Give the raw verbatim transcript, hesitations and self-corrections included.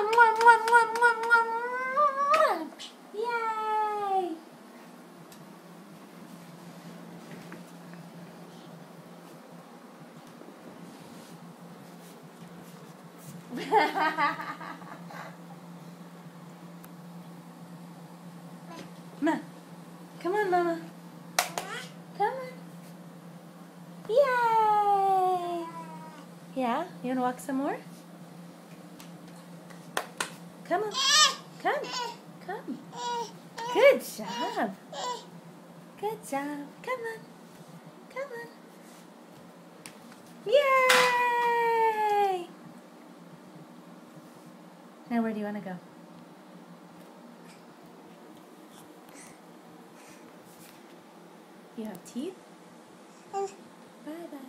Yay! Ma, come on, Mama. Come on. Yay! Yeah, you want to walk some more? Come on. Come. Come. Good job. Good job. Come on. Come on. Yay! Now where do you want to go? You have teeth? Bye-bye.